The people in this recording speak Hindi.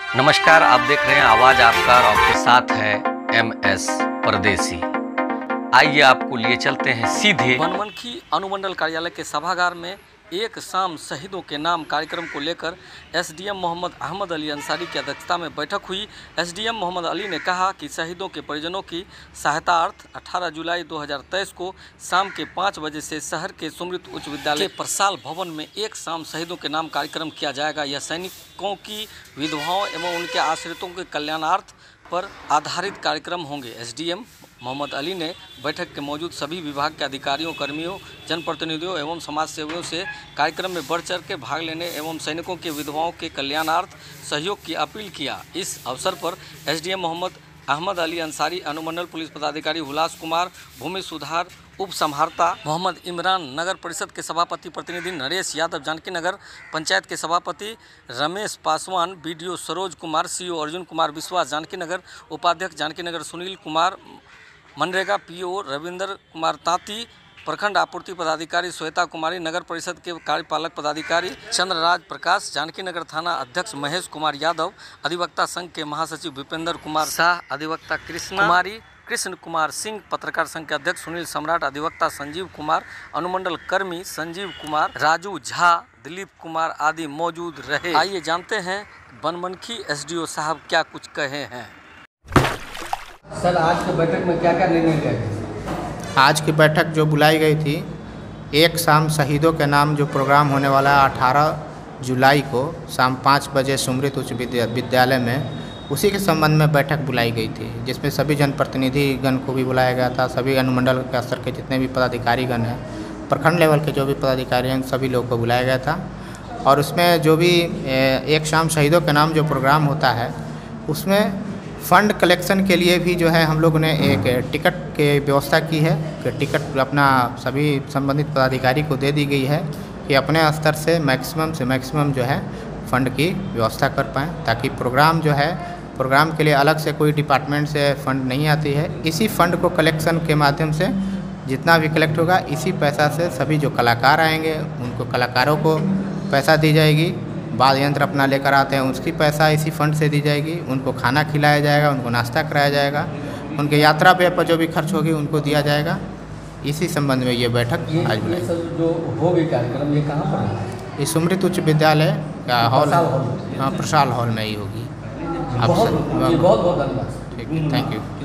नमस्कार, आप देख रहे हैं आवाज आपका और आपके साथ है MS परदेसी। आइए आपको लिए चलते हैं सीधे बनमनखी अनुमंडल कार्यालय के सभागार में एक शाम शहीदों के नाम कार्यक्रम को लेकर SDM मोहम्मद अहमद अली अंसारी की अध्यक्षता में बैठक हुई। SDM मोहम्मद अली ने कहा कि शहीदों के परिजनों की सहायतार्थ 18 जुलाई 2023 को शाम के 5 बजे से शहर के सुमृत उच्च विद्यालय के प्रसाल भवन में एक शाम शहीदों के नाम कार्यक्रम किया जाएगा। यह सैनिकों की विधवाओं एवं उनके आश्रितों के कल्याणार्थ पर आधारित कार्यक्रम होंगे। SDM मोहम्मद अली ने बैठक के मौजूद सभी विभाग के अधिकारियों, कर्मियों, जनप्रतिनिधियों एवं समाज सेवियों से कार्यक्रम में बढ़ चढ़ के भाग लेने एवं सैनिकों के विधवाओं के कल्याणार्थ सहयोग की अपील किया। इस अवसर पर SDM मोहम्मद अहमद अली अंसारी, अनुमंडल पुलिस पदाधिकारी हुलास कुमार, भूमि सुधार उप संहारता मोहम्मद इमरान, नगर परिषद के सभापति प्रतिनिधि नरेश यादव, जानकी नगर पंचायत के सभापति रमेश पासवान, BDO सरोज कुमार, CO अर्जुन कुमार विश्वास, जानकी नगर उपाध्यक्ष जानकी नगर सुनील कुमार, मनरेगा PO रविंद्र कुमार तांती, प्रखंड आपूर्ति पदाधिकारी श्वेता कुमारी, नगर परिषद के कार्यपालक पदाधिकारी चंद्रराज प्रकाश, जानकी नगर थाना अध्यक्ष महेश कुमार यादव, अधिवक्ता संघ के महासचिव भूपेंद्र कुमार शाह, अधिवक्ता कृष्ण कुमार सिंह, पत्रकार संघ के अध्यक्ष सुनील सम्राट, अधिवक्ता संजीव कुमार, अनुमंडल कर्मी संजीव कुमार, राजू झा, दिलीप कुमार आदि मौजूद रहे। आइए जानते हैं बनमनखी SDO साहब क्या कुछ कहे हैं। सर, आज की बैठक में क्या क्या निर्णय लिया गया? आज की बैठक जो बुलाई गई थी, एक शाम शहीदों के नाम जो प्रोग्राम होने वाला है 18 जुलाई को शाम 5 बजे सुमृत उच्च विद्यालय में, उसी के संबंध में बैठक बुलाई गई थी, जिसमें सभी जनप्रतिनिधिगण को भी बुलाया गया था। सभी अनुमंडल के स्तर के जितने भी पदाधिकारीगण हैं, प्रखंड लेवल के जो भी पदाधिकारी हैं, सभी लोगों को बुलाया गया था। और उसमें जो भी एक शाम शहीदों के नाम जो प्रोग्राम होता है, उसमें फ़ंड कलेक्शन के लिए भी जो है हम लोगों ने एक टिकट की व्यवस्था की है कि टिकट अपना सभी संबंधित पदाधिकारी को दे दी गई है कि अपने स्तर से मैक्सिमम जो है फ़ंड की व्यवस्था कर पाएँ, ताकि प्रोग्राम जो है प्रोग्राम के लिए अलग से कोई डिपार्टमेंट से फ़ंड नहीं आती है। इसी फ़ंड को कलेक्शन के माध्यम से जितना भी कलेक्ट होगा, इसी पैसा से सभी जो कलाकार आएंगे उनको कलाकारों को पैसा दी जाएगी। वाद्य यंत्र अपना लेकर आते हैं, उसकी पैसा इसी फंड से दी जाएगी। उनको खाना खिलाया जाएगा, उनको नाश्ता कराया जाएगा, उनके यात्रा पे पर जो भी खर्च होगी उनको दिया जाएगा। इसी संबंध में ये बैठक आज बुलाई। जो होगी कार्यक्रम, ये कहाँ पर है? ये सुमृत उच्च विद्यालय का हॉल, हाँ, प्रसाल हॉल में ही होगी। बहुत बहुत धन्यवाद। ठीक है, थैंक यू।